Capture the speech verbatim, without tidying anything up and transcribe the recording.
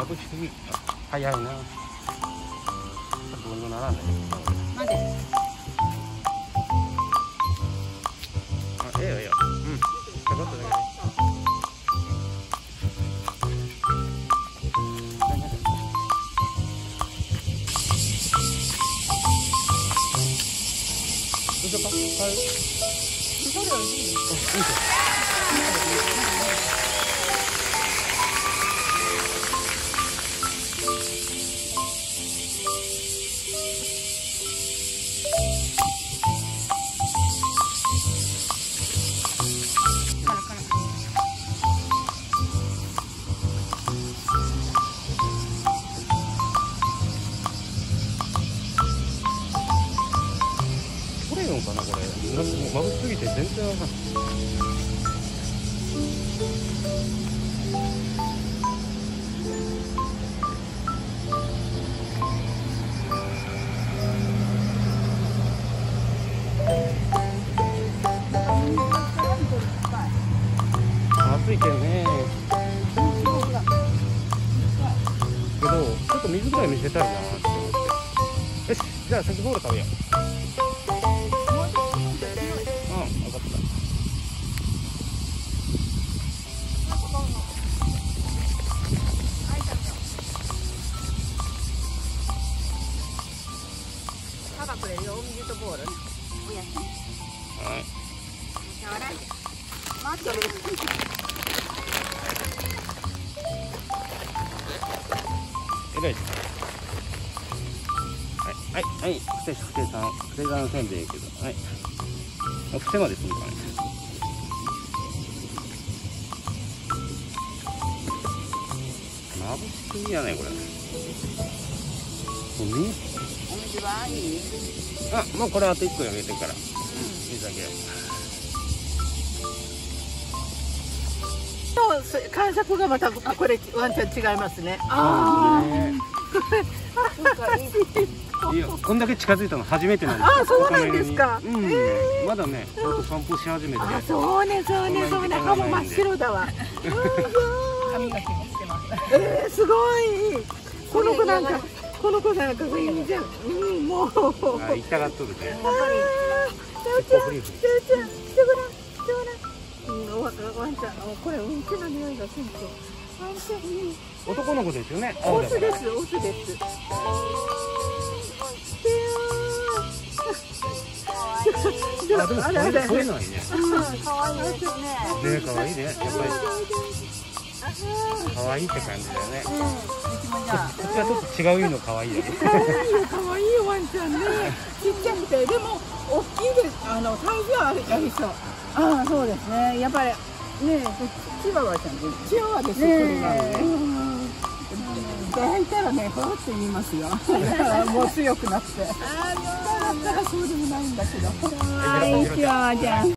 まぶしすぎ。早いな。どうにもならない。 なんで？ あ、ええよええよ。うん。ちょこっとだけね。どうしようか。はい。 それはいい。 いいです。これよんかなこれ。なんかもうまぶしすぎて全然わかんない。暑いけどね。けどちょっと水ぐらい見せたいなって思って。よし、じゃあ先ボール食べよう。うん、分かった。 ただくれるよ、お水とボール。おやすみ。 はい。 触らんで。待ってる。 えらい。はいはいはい。ふてふてさん、ふてさんせんべいやけど、はい。あ、ふてまでするかね。まぶしすぎやねこれ。もうみ。 お水はいい？ あ、もうこれあといっこあげてから。うん、水あげよう。 感触がまたこれワンちゃん違いますね。ああ。 いいよ、こんだけ近づいたの初めてなんです。 ああ、そうなんですか。 うん、まだね、ちょっと散歩し始めて。 あ、そうね、そうね、そうね、歯も真っ白だわ。 髪の毛もしてます。 ええ、すごい。この子なんか、この子なんか上にじゃん、うん、もう。 あ、行きたがっとるね。 ああ、ちゃうちゃん、ちゃうちゃん、来てごらん、来てごらん。うん、ワンちゃん、これうんちの匂いがすると。ワンちゃん、 男の子ですよね。 オスです、オスです。 あ、でもそういうそういうのはいいね。 可愛いですね。 ね、可愛いね。やっぱり可愛いって感じだよね。こっちはちょっと違うの可愛いよね。 可愛いよ、可愛いよワンちゃんね。ちっちゃくてでも大きいです。あの体重あるありそう。ああ、そうですね。やっぱりね、チワワちゃんでチワワですよ。これは。抱いたらね、ほろって言いますよ。もう強くなって。ああ、だったらそうでもないんだけど。はい、チワワちゃん。